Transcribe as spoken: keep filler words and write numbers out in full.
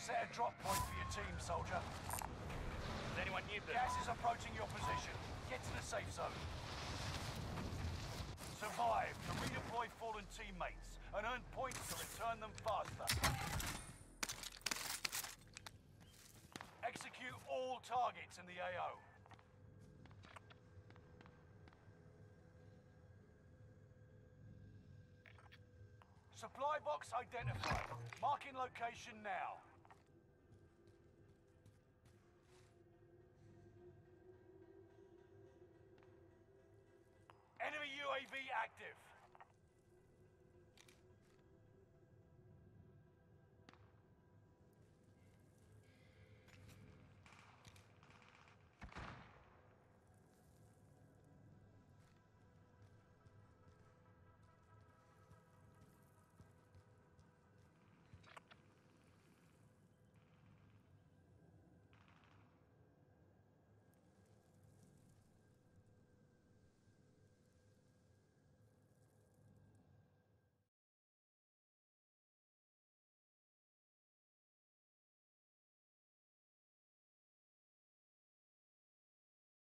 Set a drop point for your team, soldier. Is anyone near them? Gas is approaching your position. Get to the safe zone. Survive to redeploy fallen teammates and earn points to return them faster. Execute all targets in the A O. Supply box identified. Marking location now. Enemy U A V active.